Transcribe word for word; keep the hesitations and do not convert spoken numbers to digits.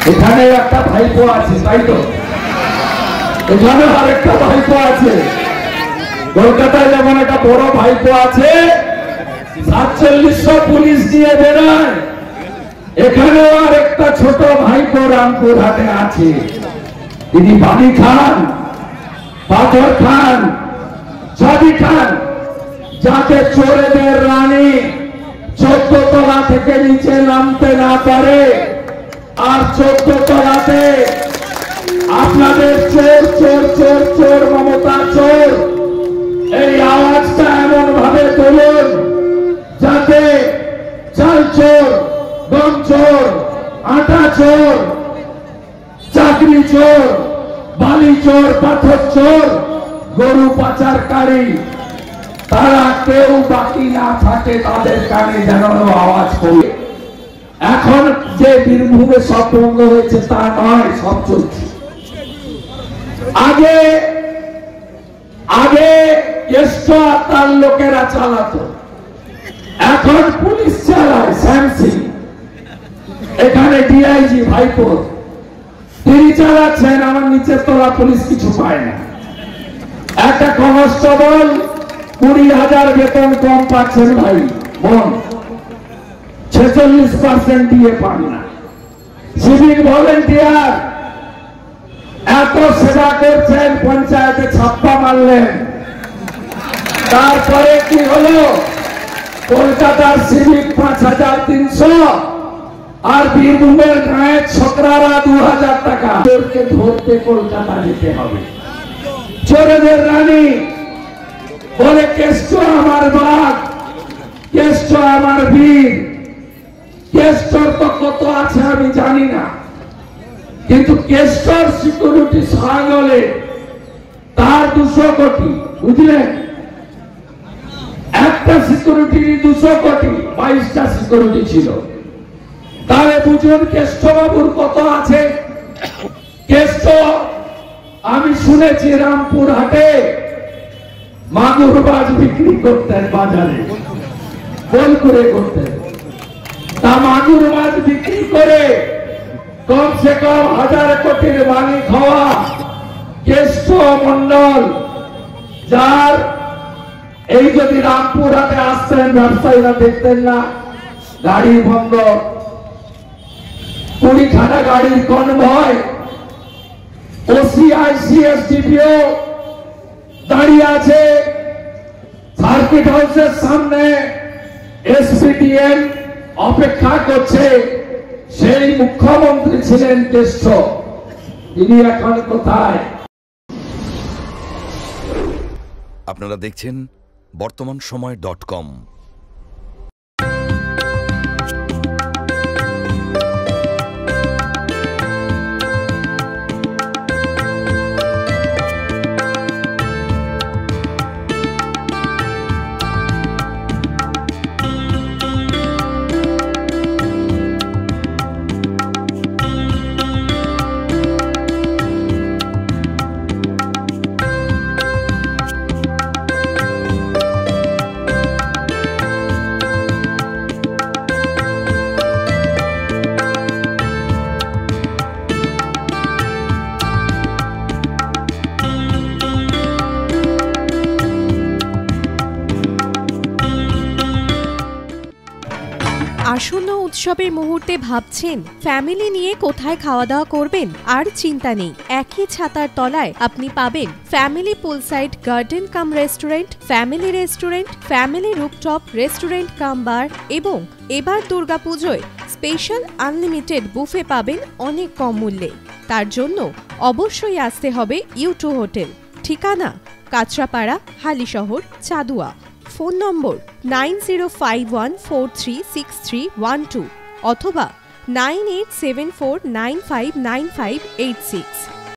এখানে একটা ভাইপো আছে, তাই তো? এখানে আরেকটা ভাইপো আছে। কলকাতায় যেমন একটা বড় ভাইপো আছে, সাতচল্লিশশো পুলিশ দিয়ে বেরোয়, এখানেও আরেকটা ছোট ভাইপো রামপুরহাটে আছে। তিনি বাণী খান, পাথর খান, সাদি খান, যাতে চোরেদের রানী চোদ্দ তলা থেকে নিচে নামতে না পারে। আর চোদ্দ তলাতে আপনাদের চোর চোর চোর চোর মমতা চোর, এই আওয়াজটা এমন ভাবে তুলুন যাতে চাল চোর, গম চোর, আটা চোর, চাকরি চোর, বালি চোর, পাথর চোর, গরু পাচারকারী, তারা কেউ বাকি না থাকে, তাদের কানে যেন আওয়াজ করে। এখন যে বীরভূমে সব বন্ধ হয়েছে তা নয়, সব চলছে। আগে আগে জ্যেষ্ঠ তার লোকেরা চালাতো, এখন পুলিশ চালায়। শ্যামসি এখানে ডিআইজি ভাইপো তিনি চালাচ্ছেন, আমার নিচের তলা পুলিশ কিছু পায় না। একটা কনস্টেবল কুড়ি হাজার বেতন কম পাচ্ছেন ভাই বোন, ছেচল্লিশ পার্সেন্ট দিয়ে পান না। সিভিক ভলেন্টিয়ার এত সেবা করছেন, পঞ্চায়েতে ছাপ্পা মারলেন, তারপরে কি হলো? কলকাতার সিভিক পাঁচ হাজার তিনশো আর বীরভূমের গায়ে ছোকরারা দু হাজার টাকা। চোরকে ধরতে কলকাতা যেতে হবে। চোরেদের রানী বলে কেষ্ট আমার বাঘ, কেষ্ট আমার বীর। কেষ্টর তো কত আছে আমি জানি না, কিন্তু কেষ্টর সিকিউরিটি সাগলে তার দুশো কোটি, বুঝলেন? একটা সিকিউরিটি দুশো কোটি, বাইশটা সিকিউরিটি ছিল। তাহলে বুঝুন কেষ্ট বাবুর কত আছে। কেষ্ট আমি শুনেছি রামপুরহাটে মাগুর মাছ বিক্রি করতেন বাজারে, গোল করে করতেন। তা মাগুর মাছ বিক্রি করে কমসে কম হাজার কোটির মালিক হওয়া কেষ্ট মন্ডল, যার এই যদি রামপুরহাটে আসতেন ব্যবসায়ীরা দেখতেন না, গাড়ি বন্ধ, কুড়িখানা গাড়ির কনভয়, ওসিআইসিএসডিপিও দাঁড়িয়ে আছে সার্কিট হাউসের সামনে, এসপিডিএম অপেক্ষা করছে। সেই মুখ্যমন্ত্রী ছিলেন কেষ্ট, তিনি এখন কোথায়? আপনারা দেখছেন বর্তমান সময় ডট কম। আসন্ন উৎসবের মুহূর্তে ভাবছেন ফ্যামিলি নিয়ে কোথায় খাওয়া দাওয়া করবেন? আর চিন্তা নেই, একই ছাতার তলায় আপনি পাবেন family poolside garden cum restaurant, family restaurant, family rooftop restaurant cum bar এবং এবার দুর্গাপুজোয় স্পেশাল আনলিমিটেড বুফে পাবেন অনেক কম মূল্যে। তার জন্য অবশ্যই আসতে হবে ইউ টু হোটেল। ঠিকানা Kanchrapara, Halisahar, Chadua. Phone number nine zero five one four three six three one two অথবা nine eight seven four nine five nine five eight six.